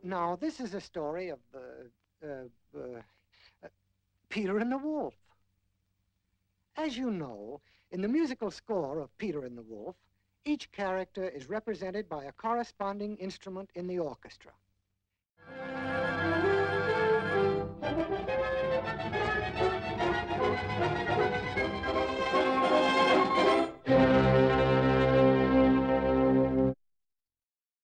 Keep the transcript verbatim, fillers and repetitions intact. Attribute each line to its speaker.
Speaker 1: Now, this is a story of uh, uh, uh, uh, Peter and the Wolf. As you know, in the musical score of Peter and the Wolf, each character is represented by a corresponding instrument in the orchestra.